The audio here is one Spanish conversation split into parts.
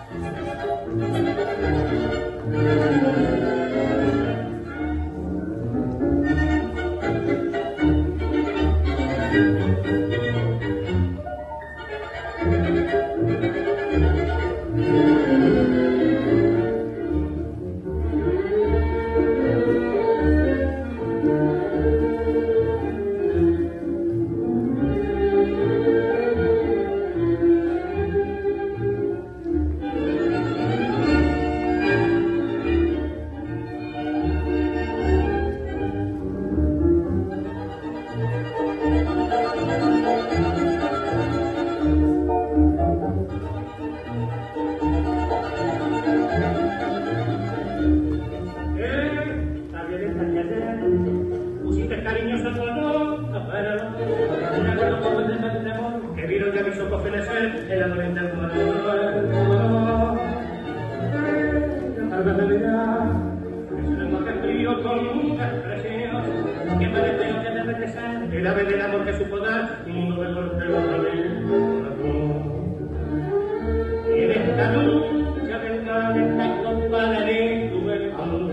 El ave del amor que supo dar y no me golpeó otra vez el corazón. Y en esta lucha del esta copa de tu vergüenza,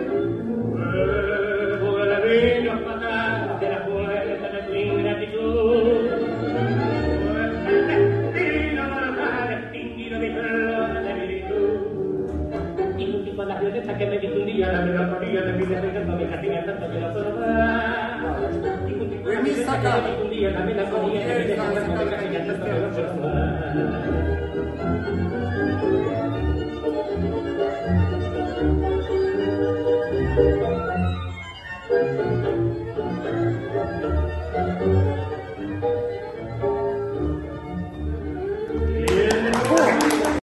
por la vida fatal de la puerta de tu ingratitud, el destino mortal extinguido mi flor de virtud. Y un tipo de las violetas que me dijo un día la melancolía de mi deseo mi jardín tanto que la forma. Un día también la ponía de mi deseo tanto que la forma.